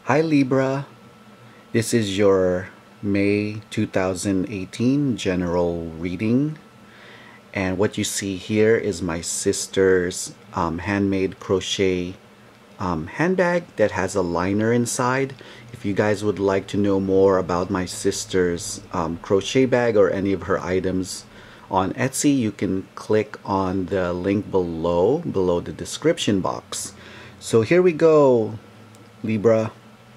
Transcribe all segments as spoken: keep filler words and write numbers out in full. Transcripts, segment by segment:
Hi Libra, this is your May two thousand eighteen general reading, and what you see here is my sister's um, handmade crochet um, handbag that has a liner inside. If you guys would like to know more about my sister's um, crochet bag or any of her items on Etsy, you can click on the link below, below the description box. So here we go, Libra.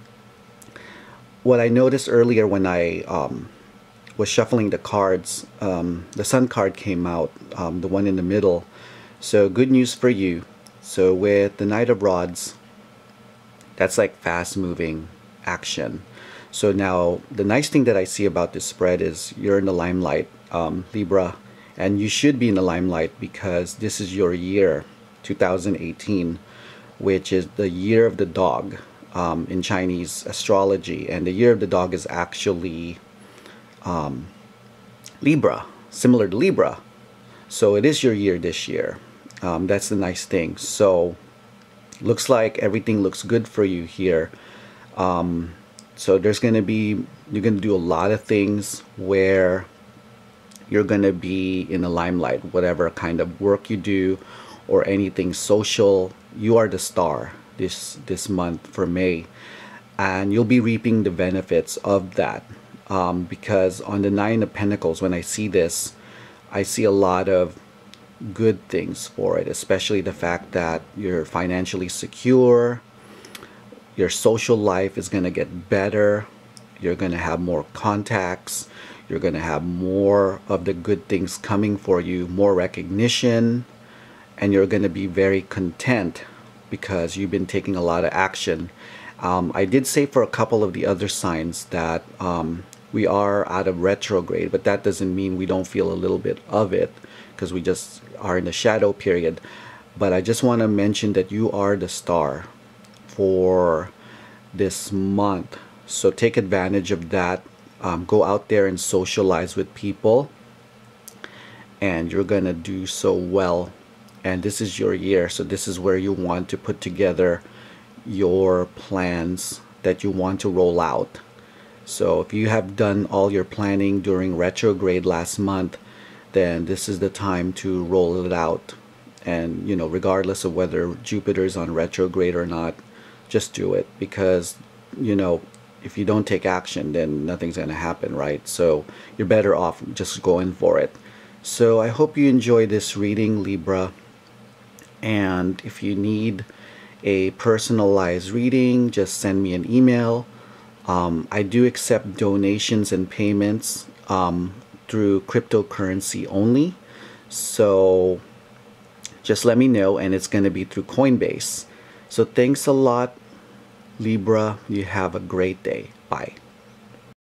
What I noticed earlier when I um, was shuffling the cards, um, the Sun card came out, um, the one in the middle. So good news for you. So with the Knight of Rods, that's like fast moving action. So now the nice thing that I see about this spread is you're in the limelight, um, Libra, and you should be in the limelight because this is your year, two thousand eighteen, which is the year of the dog. Um, in Chinese astrology, and the year of the dog is actually um, Libra, similar to Libra. So it is your year this year. Um, that's the nice thing. So looks like everything looks good for you here. Um, so there's gonna be, you're gonna do a lot of things where you're gonna be in the limelight, whatever kind of work you do or anything social. You are the star this this month for May, and you'll be reaping the benefits of that, um, because on the Nine of Pentacles, when I see this, I see a lot of good things for it, especially the fact that you're financially secure, your social life is going to get better, you're going to have more contacts, you're going to have more of the good things coming for you, more recognition, and you're going to be very content because you've been taking a lot of action. Um, I did say for a couple of the other signs that um, we are out of retrograde, but that doesn't mean we don't feel a little bit of it because we just are in the shadow period. But I just want to mention that you are the star for this month. So take advantage of that. Um, go out there and socialize with people, and you're gonna do so well. And this is your year, so this is where you want to put together your plans that you want to roll out. So if you have done all your planning during retrograde last month, then this is the time to roll it out. And you know, regardless of whether Jupiter's on retrograde or not, just do it, because you know, if you don't take action, then nothing's gonna happen, right? So you're better off just going for it. So I hope you enjoy this reading, Libra. And if you need a personalized reading, just send me an email. Um, I do accept donations and payments um, through cryptocurrency only. So just let me know, and it's going to be through Coinbase. So thanks a lot, Libra. You have a great day. Bye.